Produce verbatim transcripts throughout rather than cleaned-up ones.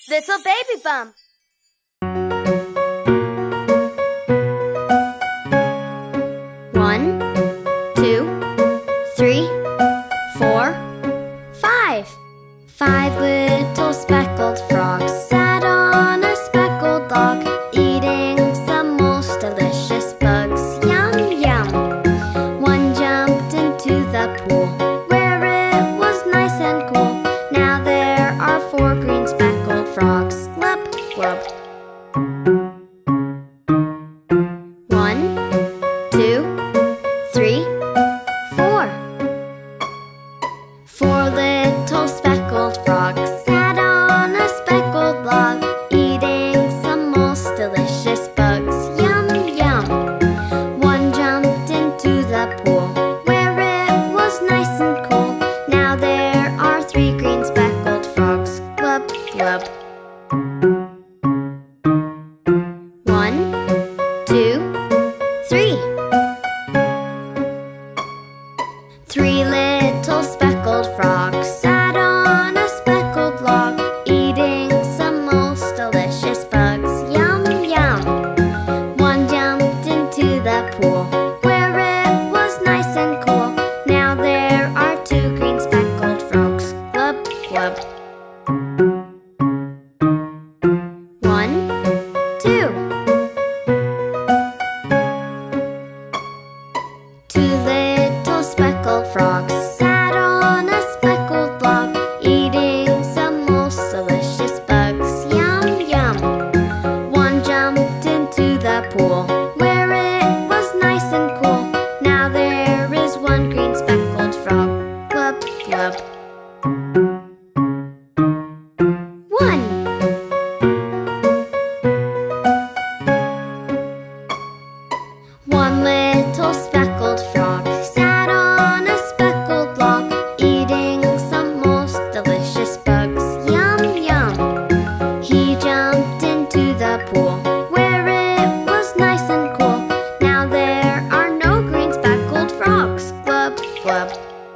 Little baby bump. One, two, three, four, five. Five little speckled frogs sat on a speckled log, eating some most delicious bugs. Yum, yum. One jumped into the pool where it was nice and cool. Now there are four green speckled frogs. Glub, glub. One, two, three, four. Four little speckled frogs sat on a speckled log, eating some most delicious bugs. Yum, yum. One jumped into the pool where it was nice and cool. Now there are three green speckled frogs. Glub, glub. One, two, three. Three little speckled frogs sat on a speckled log, eating some most delicious bugs. Yum, yum. One jumped into the pool where it was nice and cool. Now there are two green speckled frogs. Glub, glub. One, two. Two little speckled frogs sat on a speckled log, eating some most delicious bugs. Yum, yum. One jumped into the pool where it was nice and cool. Now there is one green speckled frog. Glub, glub. One. One little speckled frog sat on a speckled log, eating some most delicious bugs. Yum, yum. He jumped into the pool where it was nice and cool. Now there are no green speckled frogs. Glub, glub.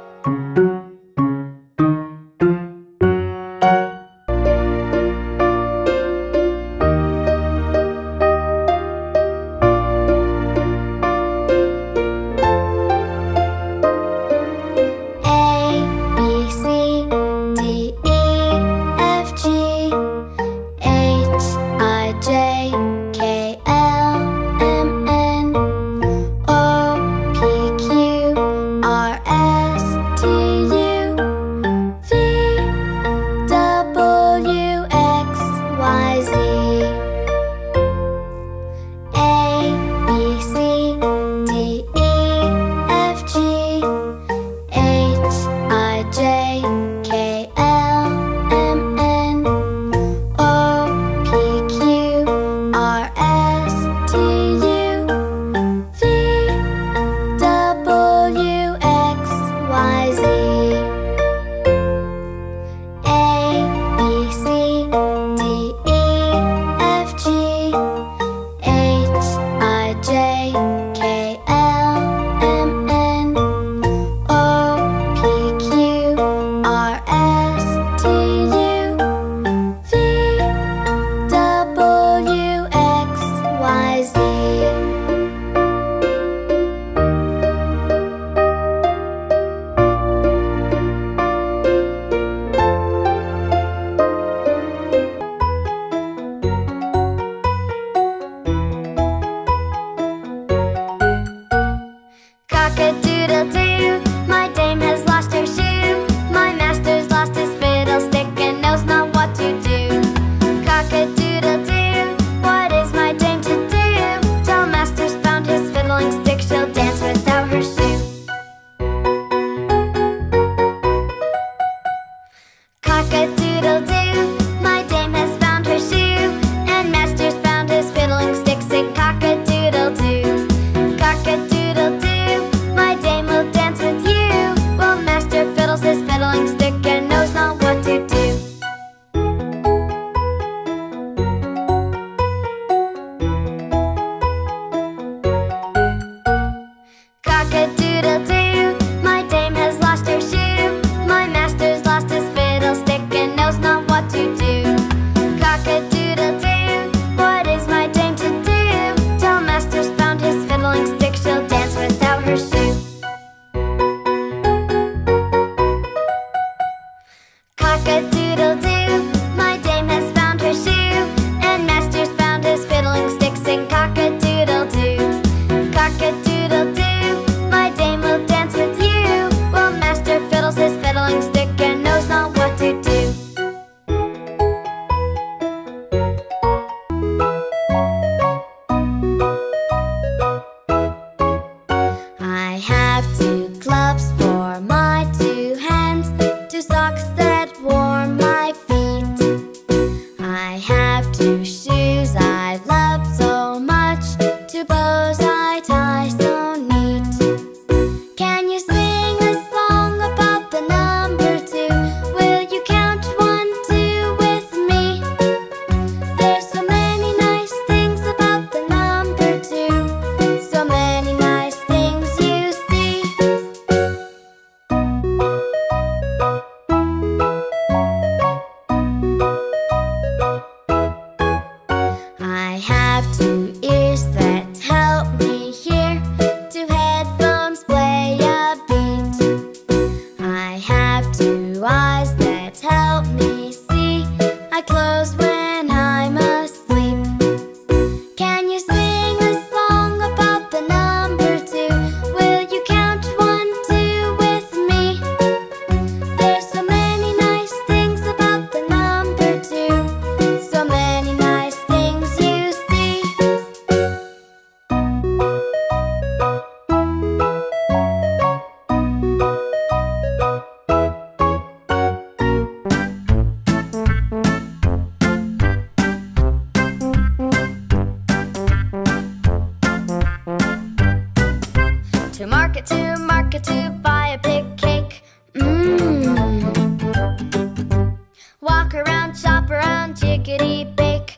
Cock-a-doodle-doo, my dame has lost her shoe. My master's lost his fiddlestick and knows not what to do. Cock-a-doodle-doo, what is my dame to do? Till master's found his fiddling stick, she'll dance without her shoe. Cock-a-doodle-doo, my dame has found her shoe, and master's found his fiddling stick. Sing cock-a-doodle-doo, cock-a-doodle-doo, my dame will dance with you, while master fiddles his fiddling stick and knows not what to do. Cock-a-doodle-doo, my dame has lost her shoe. My master's lost his fiddlestick and Cock-a-doodle-doo, my dame has found her shoe, and master's found his fiddling stick. Sing cock-a-doodle-doo, cock-a-doodle-doo, my dame will dance with you, while master fiddles his fiddling stick and knows not what to do. I have two clubs for my two hands, two socks that warm my feet. I have two shoes I love so much, two bows I tie so neat. Can you sing a song about the number two? Will you count one, two with me? There's so many nice things about the number two, so many nice things you see. I have two ears that help me hear, two headphones play a beat. I have two eyes that help me see, I close when I'm asleep. Can you sing a song about the number two? Will you count one, two with me? There's so many nice things about the number two, so many nice things you see. To market, to market, to buy a big cake. Mmm. Walk around, shop around, jiggity bake.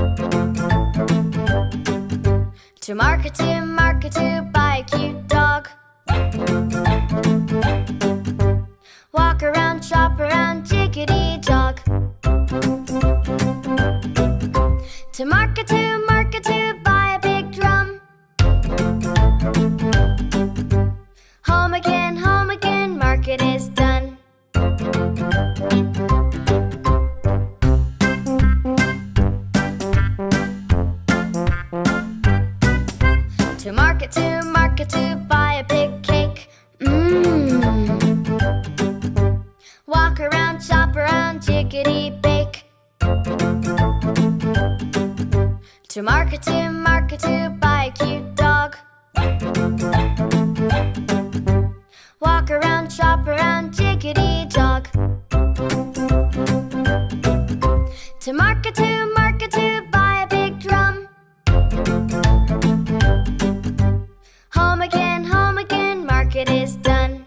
To market, to market, to buy a cute dog. Walk around, shop around, jiggity jog. To market, to market, to buy a big drum. Home again, home again, market is done. To market, to market, to buy a big cake. Mmm. Walk around, shop around, jiggity bake. To market, to market, to buy a cute dog. Walk around, shop around, jiggity jog. To market, to market, to buy a big drum. Home again, home again, market is done.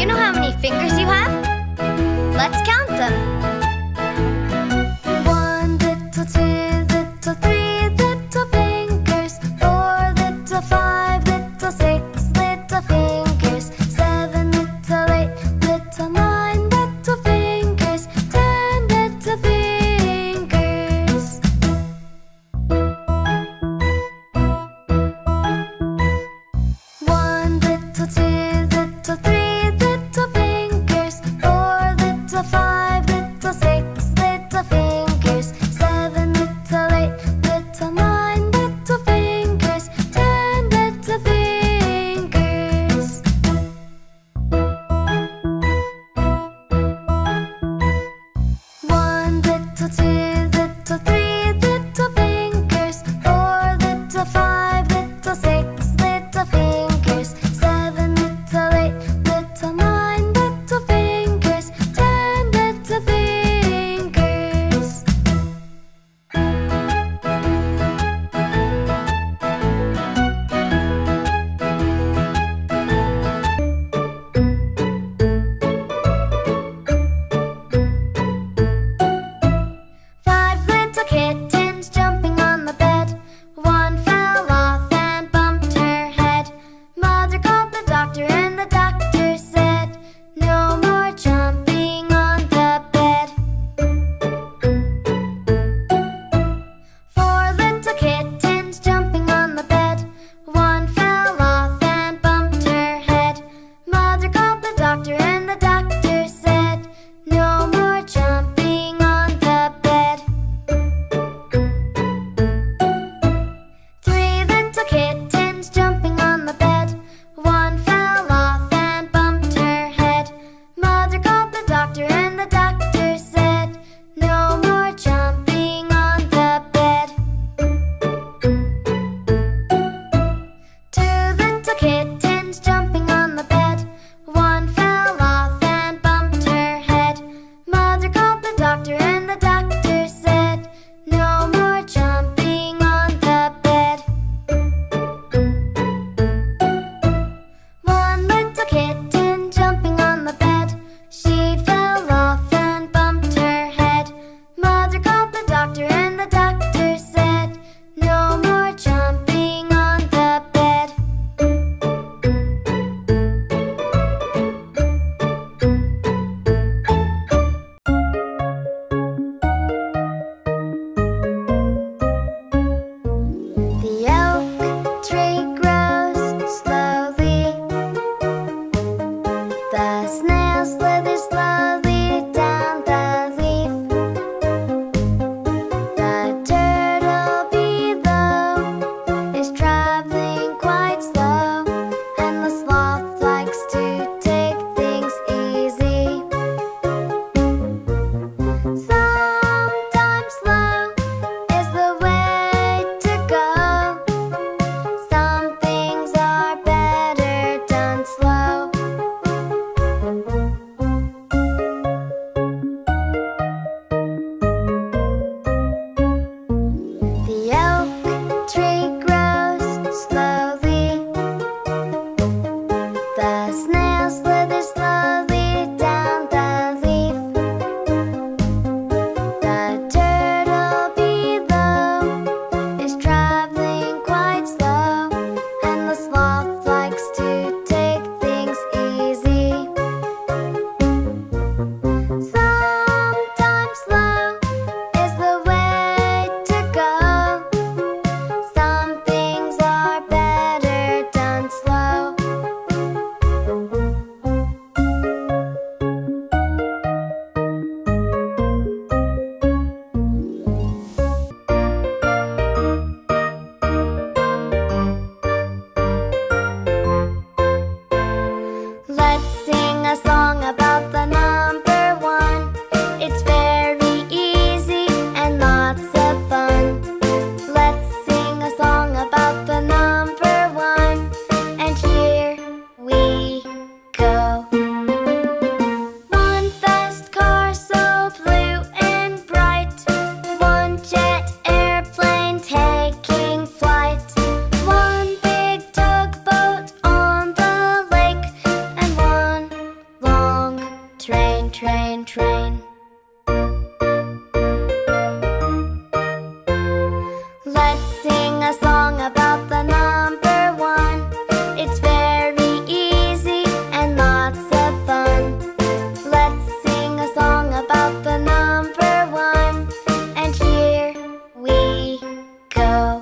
you know how many fingers you have? Let's count them. One little, two little, three little fingers. Four little, five little, six little fingers. Seven little, eight little, nine little fingers. Ten little fingers. One little, two little, three little fingers. Four little, five little, six little fingers. Seven little, eight little, nine little fingers. Ten little fingers. One little, two little, three little fingers. Four little, five little, six little fingers. Seven little, eight little, nine little fingers. Ten little fingers. Five little kittens jumping on the bed. One fell off and bumped her head. Mother called the doctor and the doctor said, "No more jumping on the bed." Four little kittens jumping on the bed. One fell off and bumped her head. Mother called the doctor and the doctor said, "No more jumping on the bed." Three little kittens jumping on the bed. One fell off and bumped her head. Mother called the doctor and the doctor said, "No more jumping on the bed." Two little kittens jumping on the bed. One fell off and bumped her head. Mother called the doctor and the doctor said, "No more jumping on the bed." One little kitten jumping on the bed. She fell off and bumped her head. Mother called the doctor and the doctor said, "No more jumping on the bed." The oak tree grows slowly. The snail slithers slowly down the leaf. The turtle below is traveling quite slow, and the sloth likes to take things easy. Sometimes slow is the way to go. Some things are better done slow. The oak tree grows slowly. The snail slithers slowly down the leaf. The turtle below is traveling quite slow, and the sloth likes to take things easy. Sometimes slow is the way to go. Some things are better done slow. Let's sing a song about the number one. It's very easy and lots of fun. Let's sing a song about the number one. And here we go. One fast car so blue and bright. One jet airplane taking flight. One big tugboat on the lake. And one train, train, train. Let's sing a song about the number one. It's very easy and lots of fun. Let's sing a song about the number one. And here we go.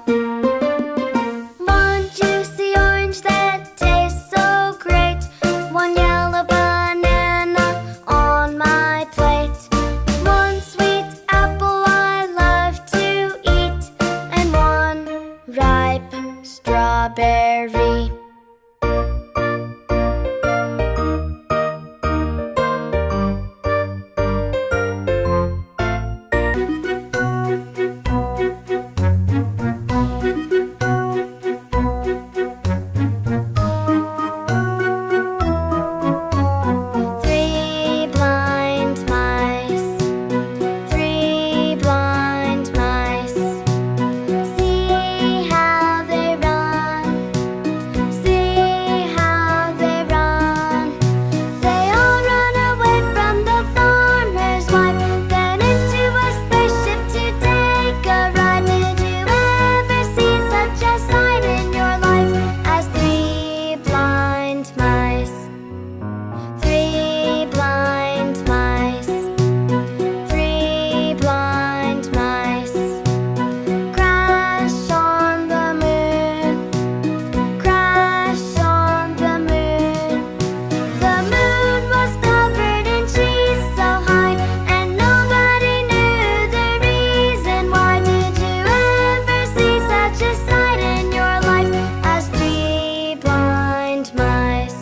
One juicy orange that tastes so great. One yellow banana on my plate. One sweet apple I love to eat. And one ripe strawberry. Three blind mice, three blind mice. See how they run, see how they run. They all run away from the farmer's wife, then into a spaceship to take a ride. Did you ever see such a sight in your life as three blind mice? Three blind mice, three blind mice. Crash on the moon, crash on the moon. The moon was covered in cheese so high, and nobody knew the reason why. Did you ever see such a sight in your life as three blind mice?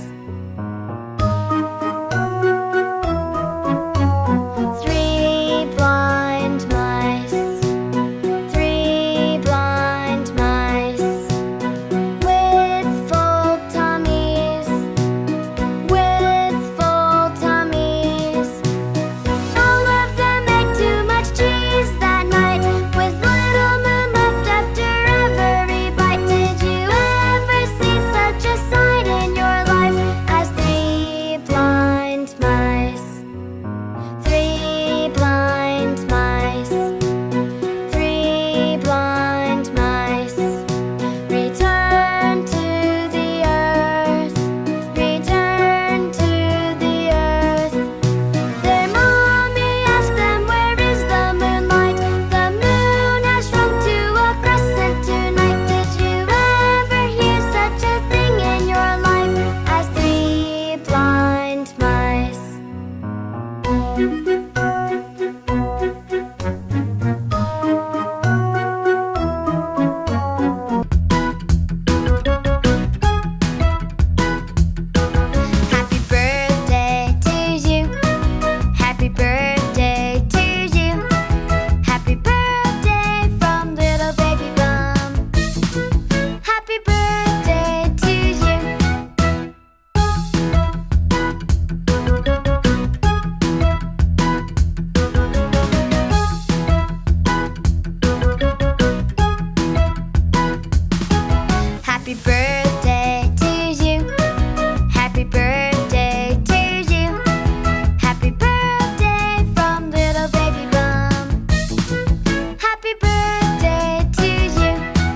Three blind mice, three blind mice. With full tummies, with full tummies. All of them ate too much cheese that night, with little moon left after every bite. Did you ever see such a sight in your life as three blind mice? Three blind mice, three blind mice. Return to the earth, return to the earth. Their mommy asked them, where is the moonlight? The moon has shrunk to a crescent tonight. Did you ever hear such a thing in your life as three blind mice? Happy birthday to you. Happy birthday to you. Happy birthday from little baby Bum. Happy birthday to you. Happy birthday to you. Happy birthday to you. Happy birthday from little baby Bum. Happy birthday to you.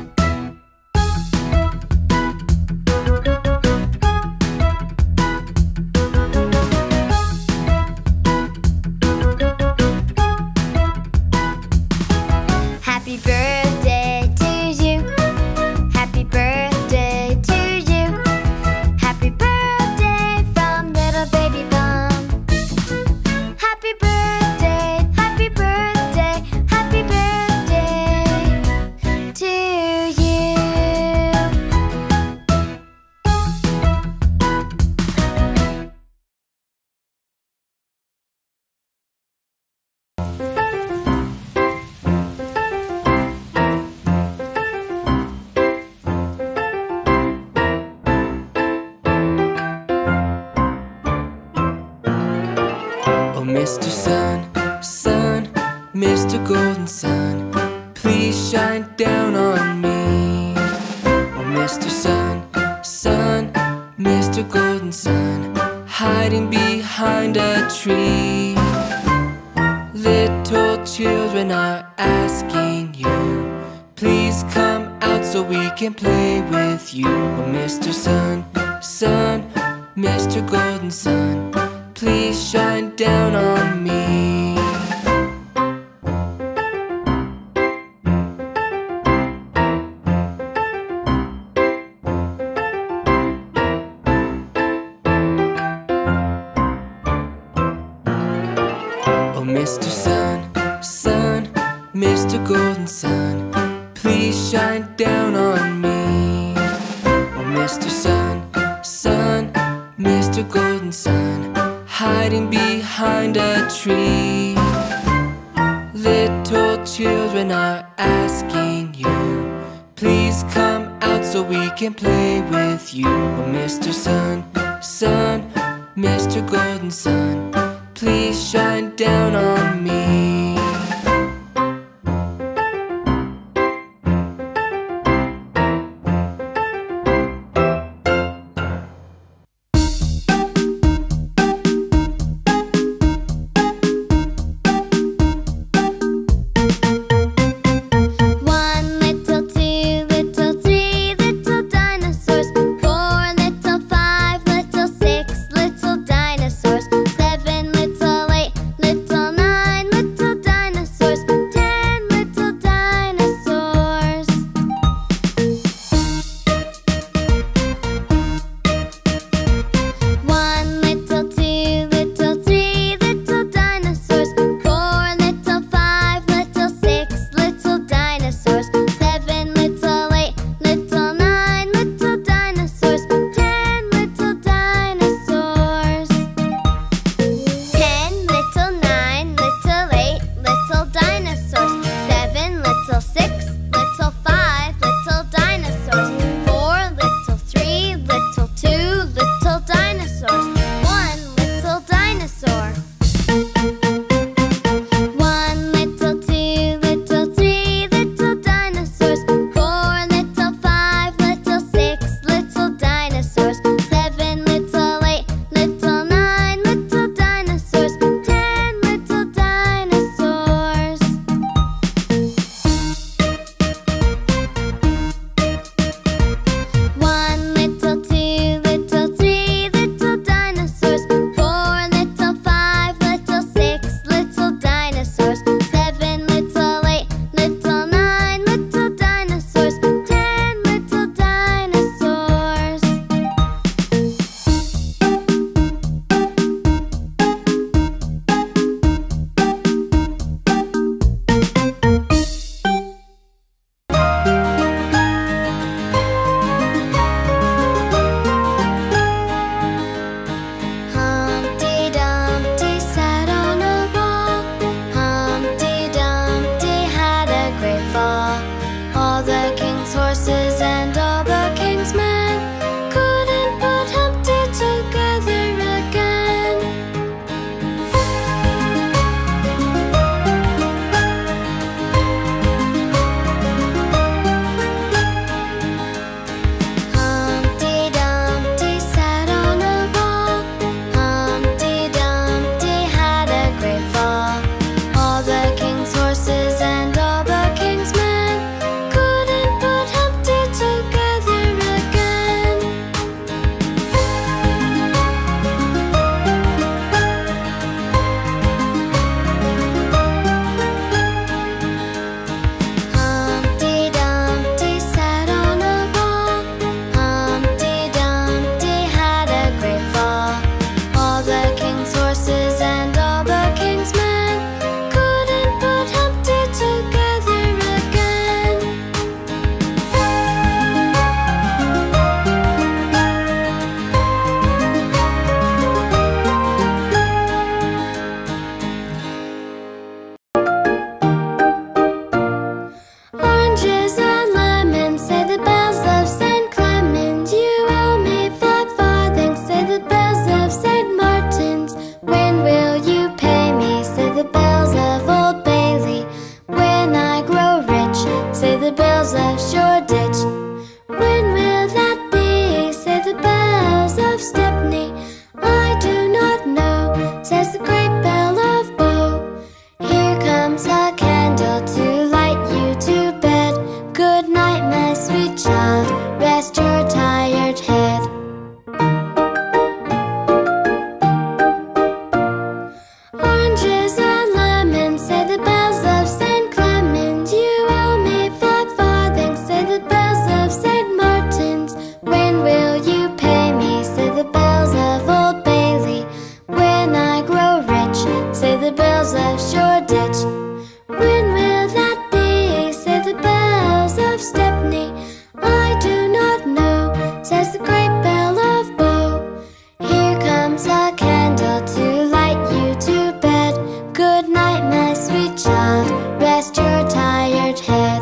Happy birthday to you. Happy birthday to you. Happy birthday from little baby Bum. Happy birthday, happy birthday, happy birthday to you. Mister Sun, Sun, Mister Golden Sun, please shine down on me. Oh, Mister Sun, Sun, Mister Golden Sun, hiding behind a tree. Little children are asking you, please come out so we can play with you. Oh, Mister Sun, Sun, Mister Golden Sun, please shine down on me. Oh, Mister Sun, Sun, Mister Golden Sun, please shine down on me. Oh, Mister Sun, Sun, Mister Golden Sun, hiding behind a tree. Little children are asking you, please come out so we can play with you. Oh, Mister Sun, Sun, Mister Golden Sun, please shine down on me. Little the bells of Shoreditch. When will that be? Say the bells of Stepney. I do not know, says the great bell of Bow. Here comes a candle to light you to bed. Good night, my sweet child, rest your tired head.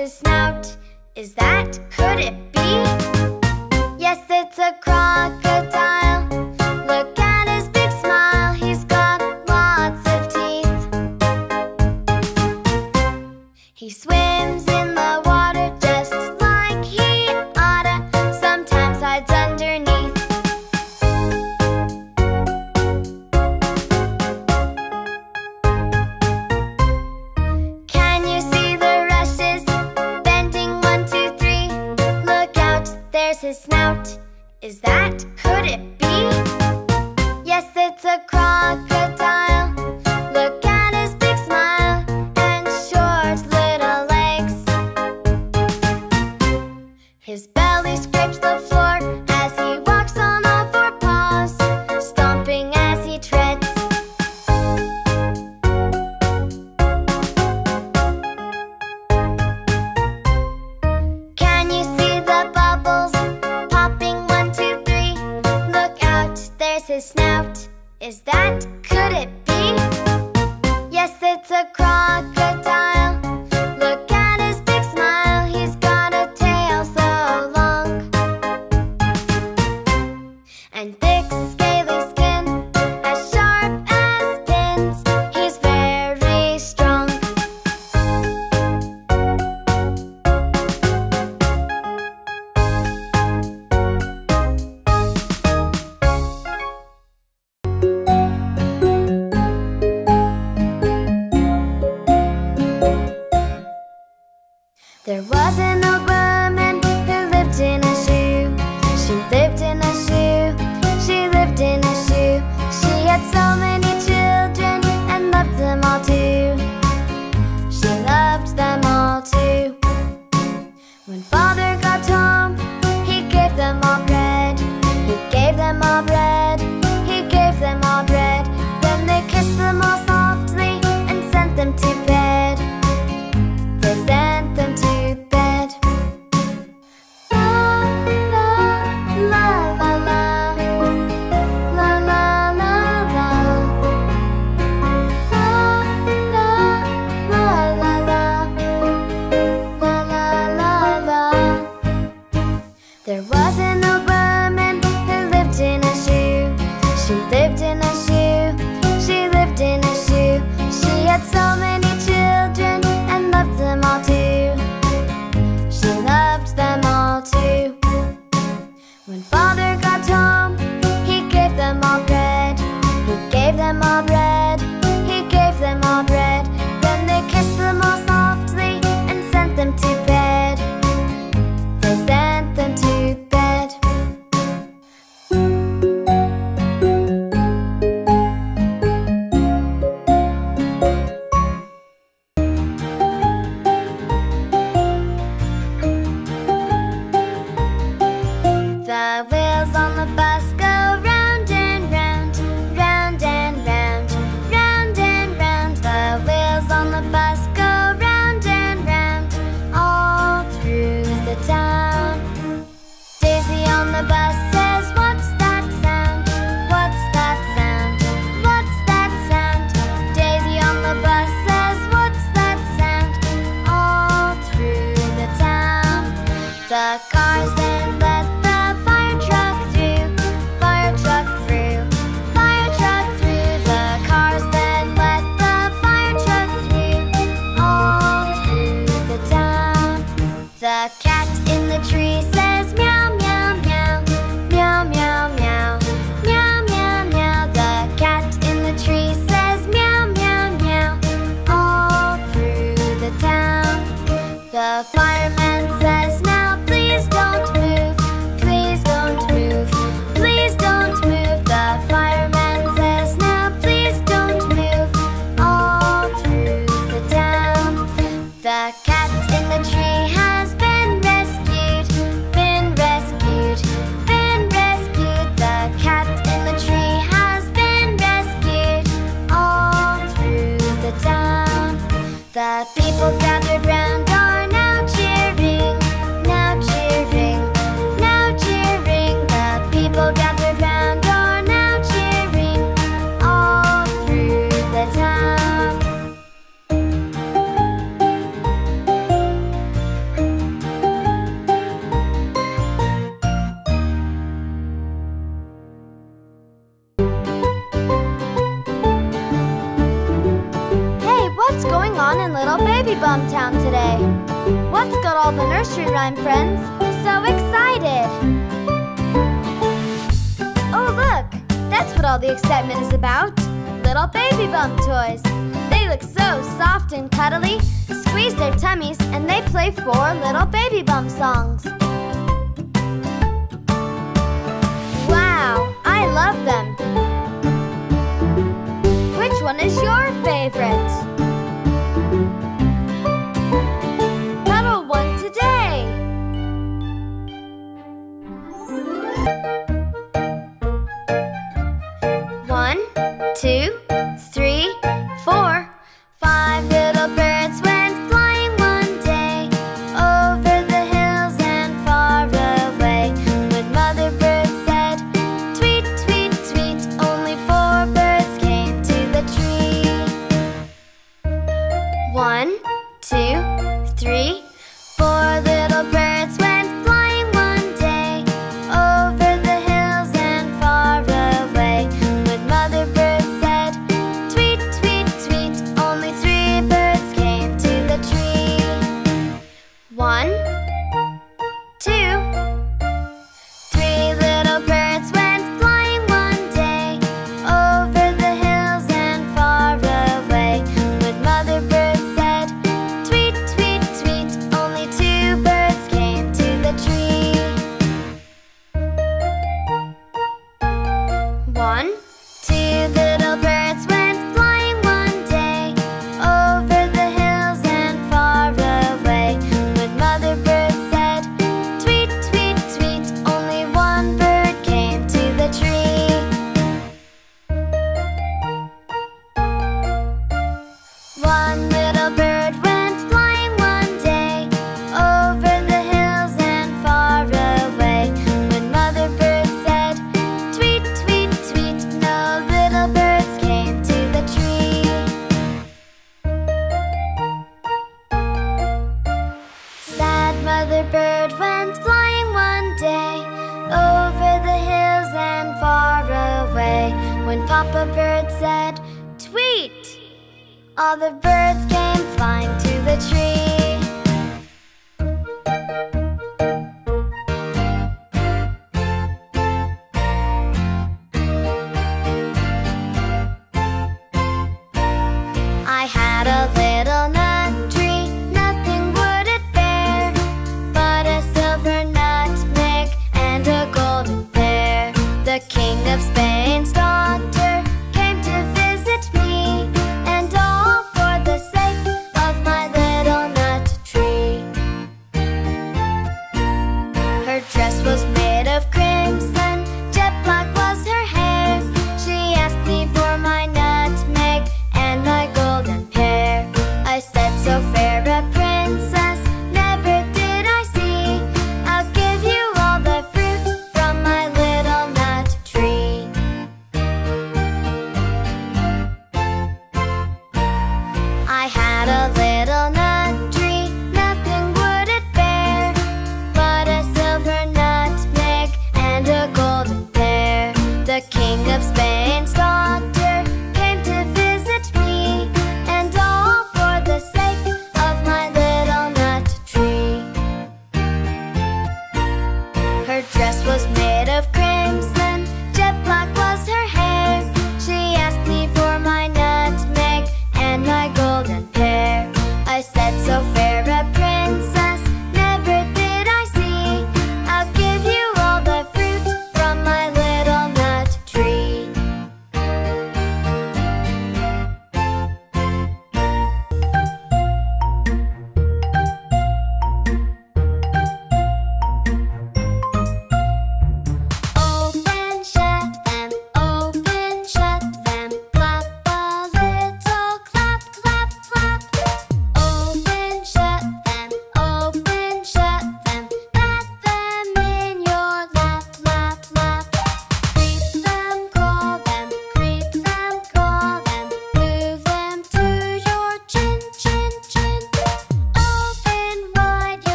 his snout. Is that, could it be? Yes, it's a crocodile. Look at his big smile, he's got lots of teeth. He swims in the water just like he oughta, sometimes hides underneath. Can you see the rushes bending one, two, three? Look out, there's his snout. Is that, could it be? Yes, it's a crocodile. Look at his big smile and short little legs. His belly scrapes the floor as he walks on all four paws, stomping as he treads. Can you see the bubbles popping one, two, three? Look out, there's his snout. Is that, could it be? Yes, it's a crocodile. Look at his big smile, he's got a tail so long. And thick scaly skin, as sharp as pins. He's very strong. There was an old woman who lived in a shoe. She lived in a shoe. She lived in a shoe. She had so many children and loved them all too. She loved them all too. When father got home, he gave them all bread. He gave them all bread. He gave them all bread. Then they kissed them all softly and sent them to bed. They sent them to bed. La la la la la. La la la la. La la la la la. La la la la. There was an old woman who lived in a shoe. She lived in a shoe. She lived in a shoe. She had so many children and loved them all too. She loved them all too. When father got home, he gave them all bread. He gave them all bread. He gave them all bread. Then they kissed them all softly and sent them to bed. They sent them to bed. The wheels on the bus go round and round, round and round, round and round. The wheels on the bus go round and round, all through the town. Daisy on the bus says, what's that sound? What's that sound? What's that sound? Daisy on the bus says, what's that sound? All through the town. The cars then let the fire truck through, fire truck through, fire truck through. The cars then let the fire truck through, all through the town. The cat in the tree says meow, meow, meow, meow, meow, meow, meow, meow, meow. The cat in the tree says meow, meow, meow, all through the town. The fireman says, now please don't move, please don't move, please don't move. The fireman says, now please don't move, all through the town. The cat in the tree has been rescued, been rescued, been rescued. The cat in the tree has been rescued, all through the town. The people gathered round are now cheering, now cheering, now cheering. The people gathered round are now cheering, all through the town. today. What's got all the nursery rhyme friends so excited? Oh look, that's what all the excitement is about. Little baby bump toys. They look so soft and cuddly. Squeeze their tummies and they play four little baby bump songs. Wow, I love them. Which one is your favorite? Cuddle one today. One, two, three, four. Five little birds went flying one day over the hills and far away. When Mother Bird said, tweet, tweet, tweet, only four birds came to the tree. One, two, three, four little birds went flying one day over the hills and far away. When Mother Bird said, tweet, tweet, tweet, only three birds came to the tree. One, two, three little birds went flying one day over the hills and far away. When Mother Bird said, tweet, tweet, tweet, only two birds came to the tree. One, two little birds went flying one day over the hills and far away. When Mother Bird said, tweet, tweet, tweet, only one bird came to the tree. One little bird went flying one day over the hills and far away. When Mother Bird said, tweet, tweet, tweet, no little birds came to the tree. Sad Mother Bird went flying one day over the hills and far away. When Papa Bird said, tweet, all the birds came flying to the tree. I had a little nut tree, nothing would it bear but a silver nutmeg and a golden pear. The King of Spain's daughter came to visit me, and all for the sake of my little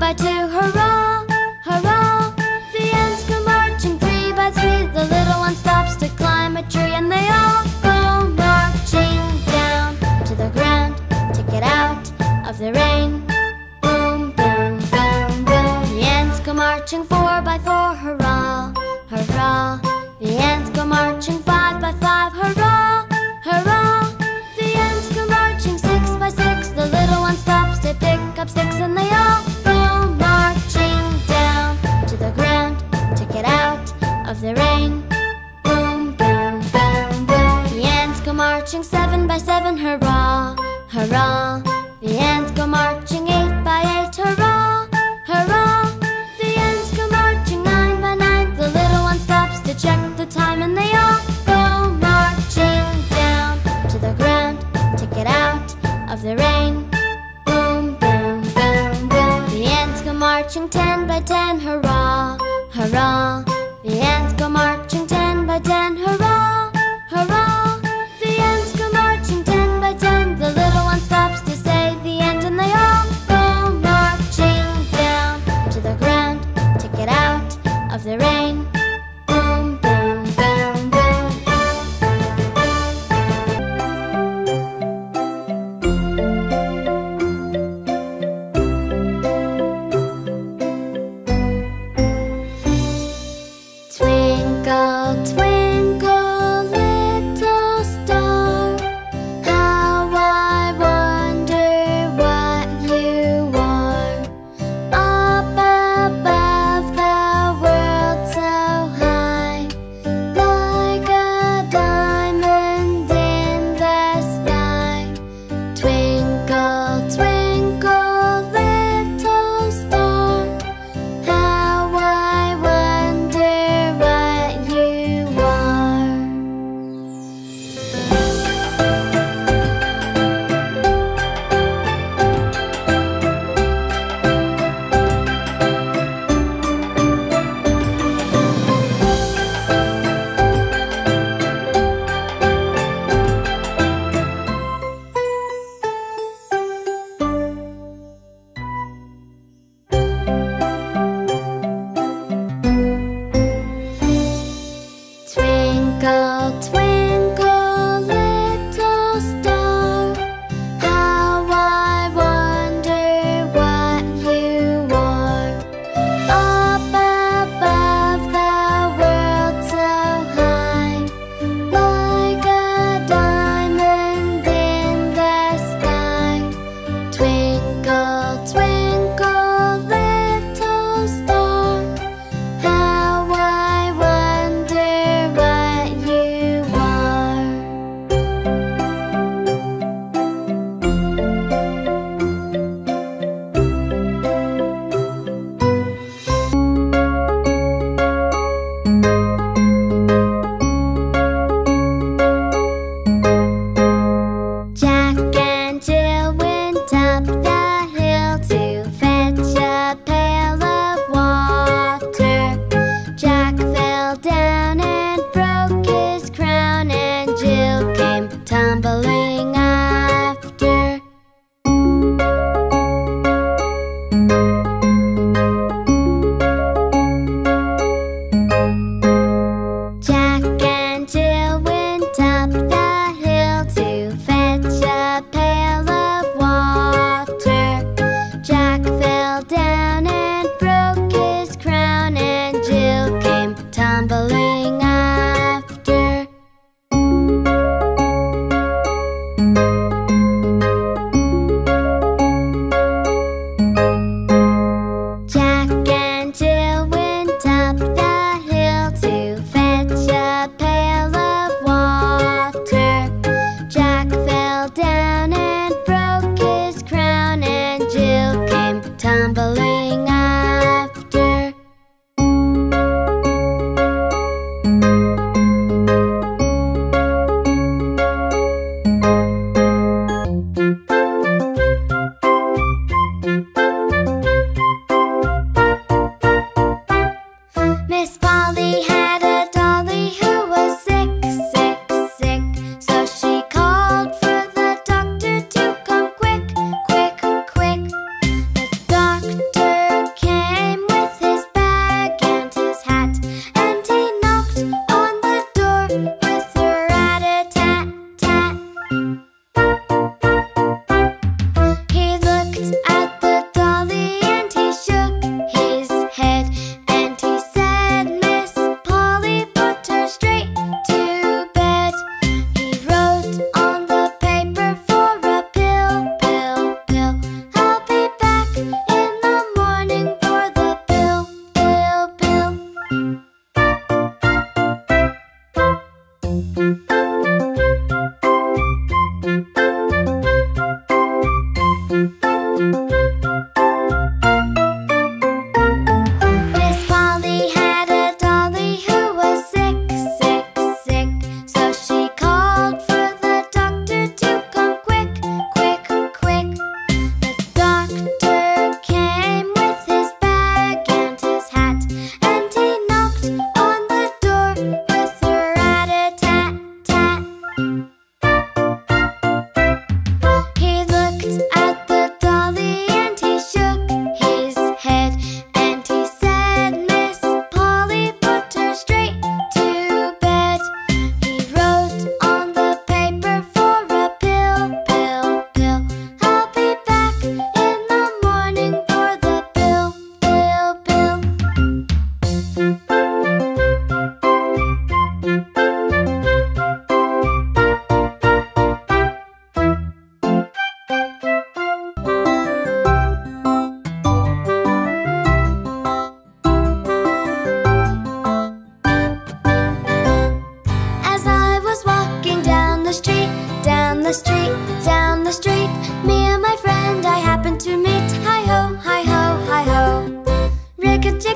by two, hurrah, hurrah. The ants go marching three by three. The little one stops to climb a tree, and they all go marching down to the ground to get out of the rain. Boom, boom, boom, boom. The ants go marching four by four, hurrah, hurrah. The ants go marching five by five, hurrah, hurrah. The ants go marching six by six. The little one stops to pick up sticks, and they all go marching down to the ground to get out of the rain. Boom, boom, boom, boom. The ants go marching seven by seven, hurrah, hurrah. The ants go marching eight by eight, hurrah, hurrah. The ants go marching nine by nine. The little one stops to check the time, and they all go marching down to the ground to get out of the rain. Boom, boom, boom, boom. The ants go marching ten by ten, hurrah, hurrah. The ants go marching ten by ten, hurrah, hurrah. The ants go marching ten by ten. The little one stops to say the end, and they all go marching down to the ground to get out of the rain. Boom, boom, boom, boom. Twinkle, twinkle,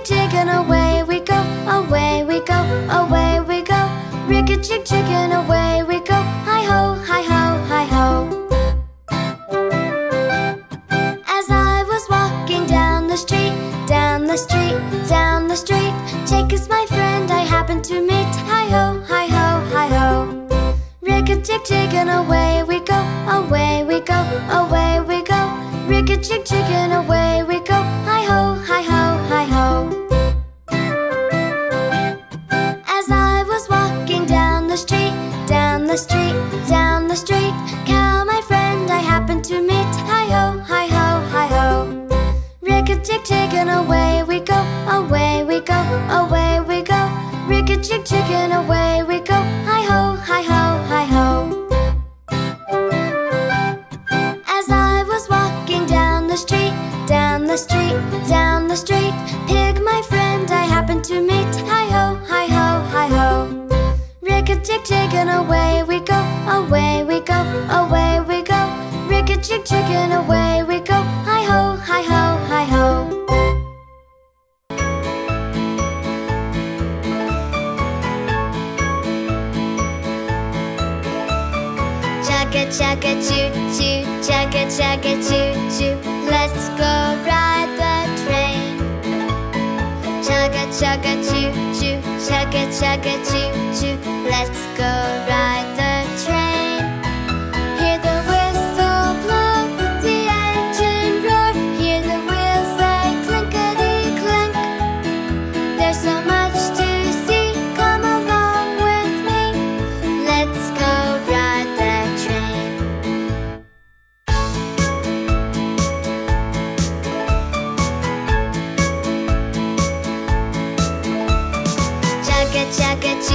chick chicken, away we go, away we go, away we go. Rick-a chick chicken, away we go. Hi ho, hi ho, hi ho. As I was walking down the street, down the street, down the street, Jake is my friend I happened to meet. Hi ho, hi ho, hi ho. Rick-a chick chicken, away we go, away we go, away we go. Rick-a chick chicken, away we go. Hi ho, hi ho, hi ho. As I was walking down the street, down the street, down the street, Cal, my friend I happened to meet. Hi ho, hi ho, hi ho. Rick-a chick chicken, away we go, away we go, away we go. Rick-a chick chicken, away we go. Hi ho, hi ho, hi ho. As I was walking down the street, down the street, down the street, Pig, my friend I happened to meet. Hi ho, hi ho, hi ho. Rick-a chick chicken, away we go, away we go, away we go. Rick-a chick chicken, away we go. Hi ho, hi ho, hi ho. Chugga chugga choo choo, chugga chugga choo choo. Let's go ride the train. Chugga chugga choo choo, chugga chugga choo choo. Let's go ride the train. Hear the whistle blow, the engine roar. Hear the wheels say clinkety clink. There's so much to see, come along with me. Let's go ride the train. Chugga chugga choo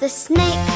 the snake